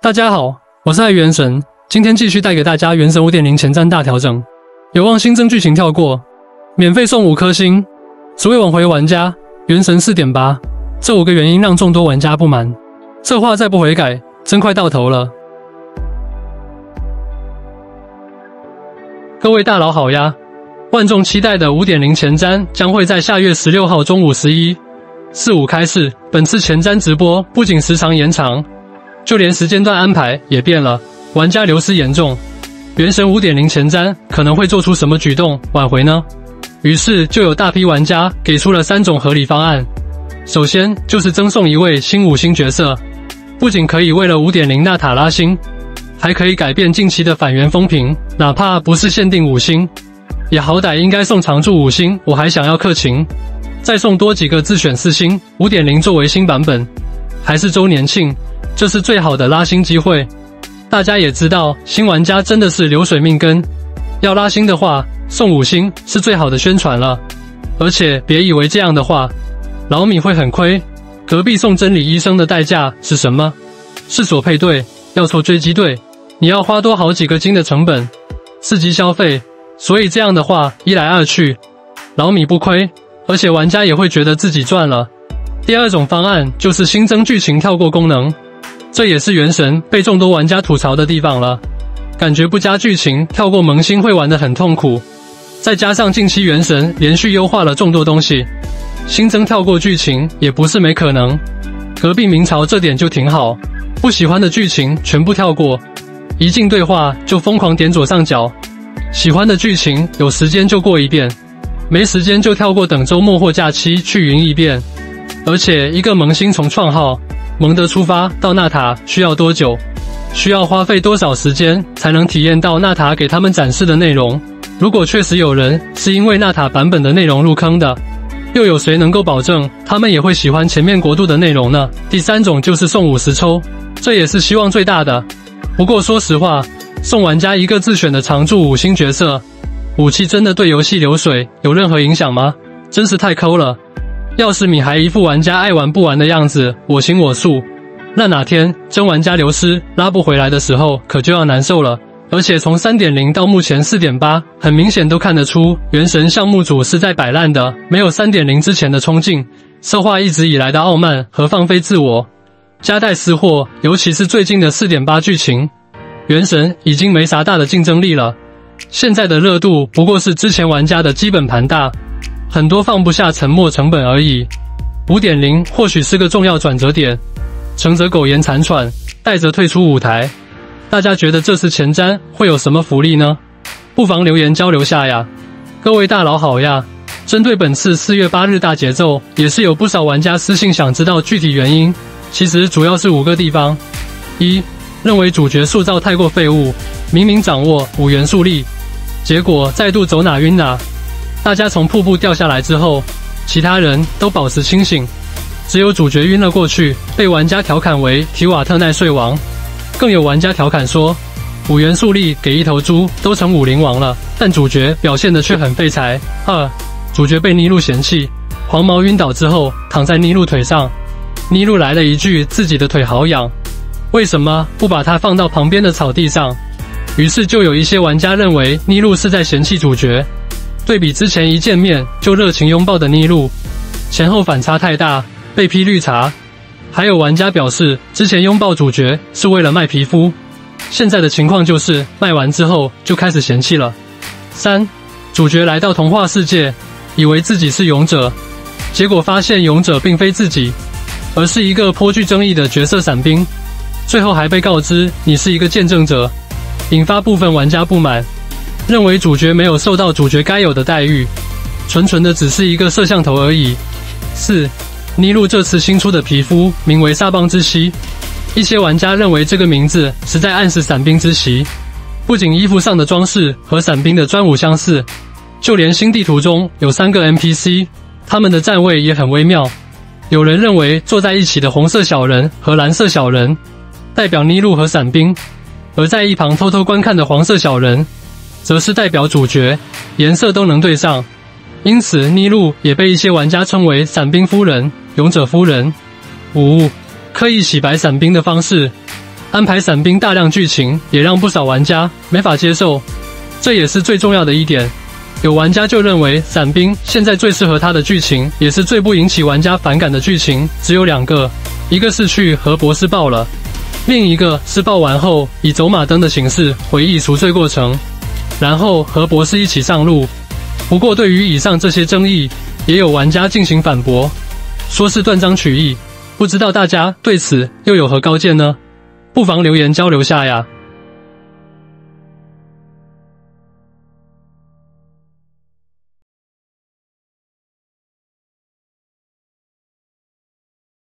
大家好，我是爱元神，今天继续带给大家《原神 5.0 前瞻大调整》，有望新增剧情跳过，免费送5颗星。所谓挽回玩家，原神 4.8， 这5个原因让众多玩家不满。这话再不悔改，真快到头了。各位大佬好呀！万众期待的 5.0 前瞻将会在下月16号中午11:45开市。本次前瞻直播不仅时长延长，就连时间段安排也变了，玩家流失严重。原神 5.0 前瞻可能会做出什么举动挽回呢？于是就有大批玩家给出了3种合理方案。首先就是增送一位新5星角色，不仅可以为了 5.0 纳塔拉星，还可以改变近期的反元风评，哪怕不是限定5星，也好歹应该送常驻5星，我还想要氪情。再送多几个自选4星 5.0 作为新版本，还是周年庆，这是最好的拉星机会。大家也知道，新玩家真的是流水命根，要拉星的话，送5星是最好的宣传了。而且别以为这样的话，老米会很亏。隔壁送真理医生的代价是什么？是索配对，要凑追击队，你要花多好几个金的成本，刺激消费。所以这样的话，一来二去，老米不亏，而且玩家也会觉得自己赚了。第二种方案就是新增剧情跳过功能，这也是原神被众多玩家吐槽的地方了，感觉不加剧情跳过萌新会玩得很痛苦。再加上近期原神连续优化了众多东西，新增跳过剧情也不是没可能。隔壁明朝这点就挺好，不喜欢的剧情全部跳过，一进对话就疯狂点左上角，喜欢的剧情有时间就过一遍，没时间就跳过，等周末或假期去云一遍。而且一个萌新从创号萌的出发到纳塔需要多久？需要花费多少时间才能体验到纳塔给他们展示的内容？如果确实有人是因为纳塔版本的内容入坑的，又有谁能够保证他们也会喜欢前面国度的内容呢？第3种就是送50抽，这也是希望最大的。不过说实话，送玩家一个自选的常驻5星角色，武器真的对游戏流水有任何影响吗？真是太抠了。要是你还一副玩家爱玩不玩的样子，我行我素，那哪天真玩家流失拉不回来的时候，可就要难受了。而且从 3.0 到目前 4.8， 很明显都看得出原神项目组是在摆烂的，没有 3.0 之前的冲劲，策划一直以来的傲慢和放飞自我，夹带私货，尤其是最近的 4.8 剧情，原神已经没啥大的竞争力了。现在的热度不过是之前玩家的基本盘大，很多放不下沉没成本而已。 5.0 或许是个重要转折点，承则苟延残喘，败则退出舞台。大家觉得这次前瞻会有什么福利呢？不妨留言交流下呀。各位大佬好呀！针对本次4月8日大节奏，也是有不少玩家私信想知道具体原因，其实主要是5个地方。1. 认为主角塑造太过废物，明明掌握5元素力，结果再度走哪晕哪。大家从瀑布掉下来之后，其他人都保持清醒，只有主角晕了过去，被玩家调侃为提瓦特奈睡王。更有玩家调侃说，5元素力给一头猪都成武灵王了，但主角表现的却很废柴。2. 主角被尼禄嫌弃，黄毛晕倒之后躺在尼禄腿上，尼禄来了一句自己的腿好痒，为什么不把它放到旁边的草地上？于是就有一些玩家认为尼禄是在嫌弃主角。对比之前一见面就热情拥抱的尼禄，前后反差太大，被批绿茶。还有玩家表示，之前拥抱主角是为了卖皮肤，现在的情况就是卖完之后就开始嫌弃了。3. 主角来到童话世界，以为自己是勇者，结果发现勇者并非自己，而是一个颇具争议的角色伞兵，最后还被告知你是一个见证者，引发部分玩家不满，认为主角没有受到主角该有的待遇，纯纯的只是一个摄像头而已。4. 尼禄这次新出的皮肤名为沙邦之息，一些玩家认为这个名字是在暗示伞兵之息，不仅衣服上的装饰和伞兵的专武相似，就连新地图中有3个 NPC， 他们的站位也很微妙。有人认为坐在一起的红色小人和蓝色小人代表尼禄和伞兵，而在一旁偷偷观看的黄色小人则是代表主角，颜色都能对上，因此尼禄也被一些玩家称为伞兵夫人、勇者夫人。5. 刻意洗白伞兵的方式， 安排伞兵大量剧情，也让不少玩家没法接受。这也是最重要的一点。有玩家就认为伞兵现在最适合他的剧情，也是最不引起玩家反感的剧情，只有2个，一个是去和博士报了，另一个是报完后以走马灯的形式回忆赎罪过程，然后和博士一起上路。不过对于以上这些争议，也有玩家进行反驳，说是断章取义，不知道大家对此又有何高见呢？不妨留言交流下呀。